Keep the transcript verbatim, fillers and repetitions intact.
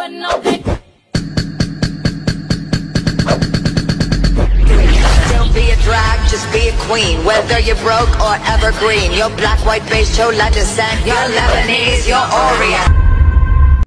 sweating all day. Don't be a drag, just be a queen. Whether you're broke or evergreen, you're black, white, beige, chola descent, you're Lebanese, you're Orient.